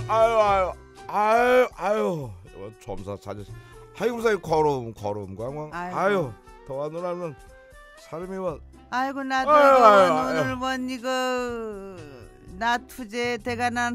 아유 점사 찾으. 아이고 사이 걸음 광광. 아유 더워 누나는 사람이 뭐. 아이고 나도 오늘 원 이거 나 투제 대가 난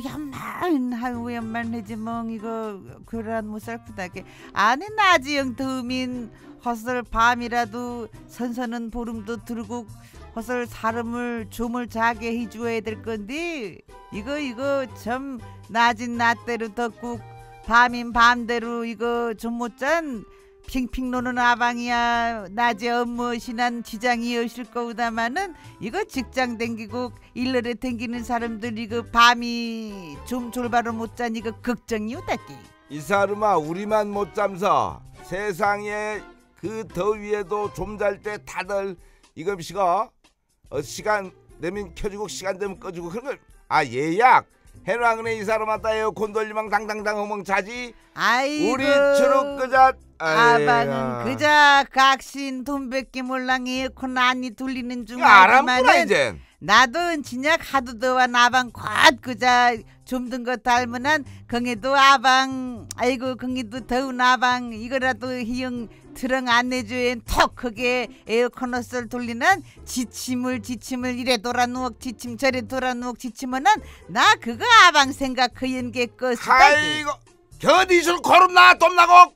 하우연만 해지 멍 이거 그런 못살프다게 안에 나지영 더민 헛설 밤이라도 선선한 보름도 들고 헛설 사람을 좀을 자게 해줘야 될 건데 이거 참 낮인 낮대로 덥고 밤인 밤대로 이거 좀 못잔 핑핑 노는 아방이야. 낮에 업무 신한 지장이 오실 거우다마는 이거 직장 댕기고 일러에 댕기는 사람들 이거 밤이 좀 졸바로 못 잔 이거 걱정이 오다기. 이 사람아 우리만 못 잠서 세상에 그 더위에도 좀 잘 때 다들 이거 시가 시간 되면 켜주고 시간 되면 꺼주고 그런 걸 예약 해놔그네 이 사람한테 에어컨 돌리면 당당당 허멍 자지. 아이고 우리 주로 그자 아방은 그자 각신 돈밖에 몰랑 에어컨 안이 돌리는 중 알았구나 이제. 나도 진짜 하도 더워 나방 꽉 그자 좀 든 것 닮은한 긍에도 아방 아이고 긍이도 더운 아방 이거라도 희영 트렁 안 내줘엔 턱 크게 에어컨 헛설 돌리는 지침을 이래 돌아 누억 지침 저래 돌아 누억 지침은 나 그거 아방 생각 그 연계 것이다. 아이고 겨디술 거름나 똠나고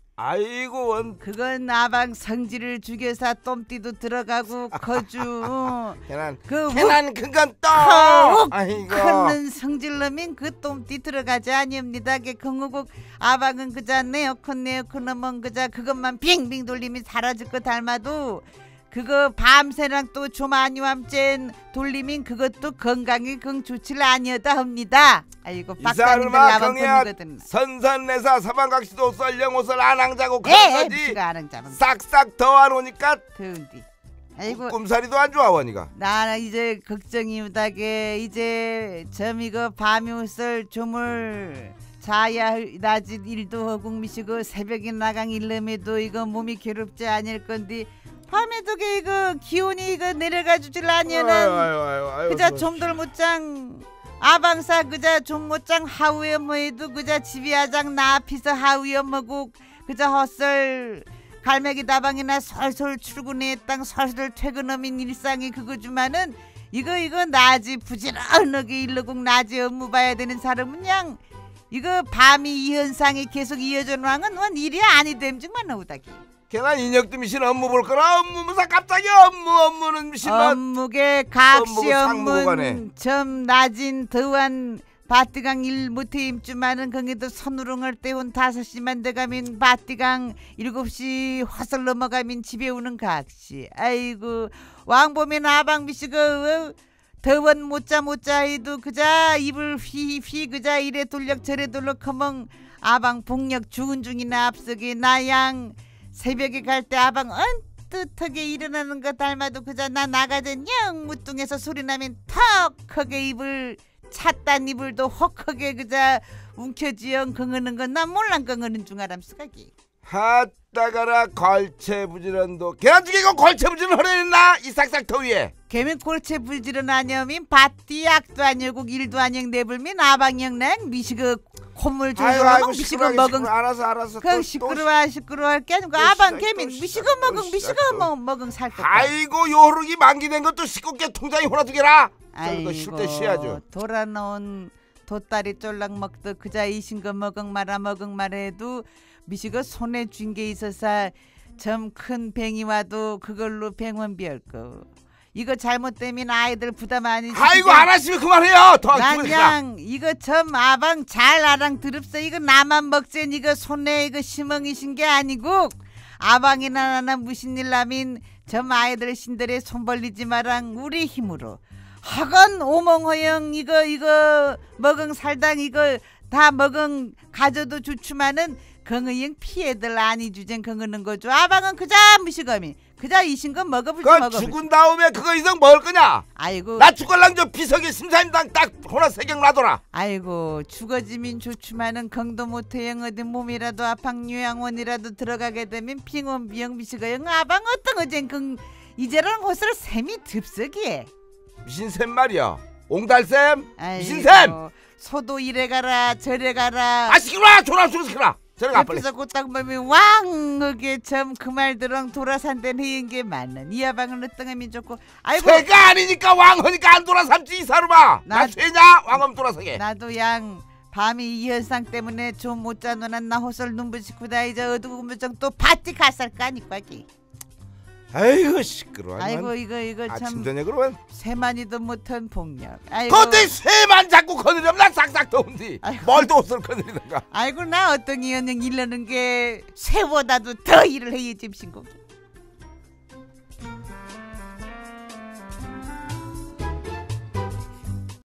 아이고 그건 아방 성질을 죽여서 똠띠도 들어가고 거주 걔난 그건 또 아이고 큰 성질놈인 그 똠띠 들어가지 아니옵니다. 경우국 아방은 그자 네어컨 어멍 그자 그것만 빙빙 돌리면 사라질 거 닮아도 그거 밤새랑 또 좀 아니함젠 돌리면 그것도 건강에 좋지를 아니었다 합니다. 아이고 빡가니들 나만 보니거든. 선선내사 서방각시도 썰령옷을 안앙자고 그런 거지. 싹싹 더워놓으니까 더운디. 아이고 꿈살이도 안 좋아 원이가. 나 이제 걱정이 우다게 이제 점 이거 밤이 옷을 조물 자야 낮에 일도 하고 미시고 새벽에 나강 일름에도 이거 몸이 괴롭지 아닐 건데 밤에도 이거 기온이 이거 내려가 주질 아니면은 그자 좀들 못장 아방사 그자 좀 못장 하우에 뭐해도 그자 집이 아장 나 앞에서 하우에 뭐고 그자 헛설 갈매기 다방이나 설설 출근해 땅 설설 퇴근하면 일상이 그거지만은 이거 낮이 부지런하게 일러고 낮에 업무 봐야 되는 사람은 그냥 이거 밤이 이 현상이 계속 이어져 나는 원 일이 아니 됨증만 나오다기. 걔는 인혁도 미신 업무 볼 거라 업무 무사 갑자기 업무는 미신만 업무계 각시 업무 점 낮은 더한 바띠강 일 못해 임주만은 거기도 선우롱할 때 온 5시만 돼가면 바띠강 7시 화설 넘어가면 집에 오는 각시. 아이고 왕보면 아방비씨가 더원 못자 해도 그자 입을 휘휘 그자 이래 돌력 저래 돌력 커멍 아방 복력 죽은 중이나 앞서게 나양 새벽에 갈 때 아방 언뜻하게 일어나는 거 닮아도 그자 나 나가전 영 무뚱해서 소리 나면 턱 크게 입을 찼단 이불도 혹하게 그자 움켜쥐어 긍으는 건 난 몰랑 긍으는 중 아람스가기. 하따가라 걸체부지런도 걔나 죽이고 걸체부지런 하려나 이 싹싹 더위에. 걔면 걸체부지런 아니면 밭디 약도 아니고 일도 아니고 내불면 아방영랑 미시그 콧물 조절하고 미시그 먹은 알았어 그 시끄러워 할 게 아니고 아방 걔면 미시그 먹은 살 거. 아이고 요르기 만기된 것도 19개 통장에 호나 두개라. 아이고 쉴때 쉬야죠. 돌아놓은 돛다리 쫄락 먹도 그자 이신 거 먹은 말해도 미시가 손에 쥔 게 있어서 점 큰 뱅이 와도 그걸로 병원 비할 거. 이거 잘못되면 아이들 부담 아니지. 아이고 안 하시면 그만해요. 난양 이거 점 아방 잘 아랑 들읍서 이거 나만 먹젠 이거 손에 이거 시멍이신 게 아니고 아방이나 나나 무슨 일 나면 점 아이들 신들에 손 벌리지 마랑 우리 힘으로 하건 오멍허영 이거 먹은 살당 이거 다 먹은 가져도 좋지만은 건의형 피해들 아니 주젠 건의는 거죠. 아방은 그자 무시거미 그자 이신건 먹어불지 먹어불지. 죽은 다음에 그거 이상 먹을 거냐. 아이고 나 죽을랑 저 비석이 심사임당 딱 호나 세경 놔둬라. 아이고 죽어지면 좋지만은 건도 못해영 어디 몸이라도 아팡 요양원이라도 들어가게 되면 빙원 비영 미시거영 아방 어떤 어젠 이제는 곳을 샘이 듭석이에 미신샘 말이야. 옹달샘 미신샘 소도 이래 가라 저래 가라. 아 시끄러워 졸아 죽어 시끄러워. 저리가 빨리. 옆에서 꽃당밤이 왕하게 참 그 말들은 돌아산다는 해인 게 맞는 이 야방은 어떠하면 좋고. 아이고 새가 아니니까 왕하니까 안 돌아삼지 이 사람아. 나 새냐 왕하면 돌아서게. 나도 양 밤이 이 현상 때문에 좀 못 자노란 나 호설 눈부시고다 이제 어두고 무정 또 파티 갔을 거 아니까기. 아이고 시끄러워. 아이고 이거 참 아침 저녁으로만 새만이도 못한 폭력. 아이고 근데 새만 자꾸 거느리면 나 싹싹 더운디. 아이고. 뭘도 옷을 거느리던가. 아이고 나 어떤 이언영 일러는 게 새보다도 더 일을 해야 집신고.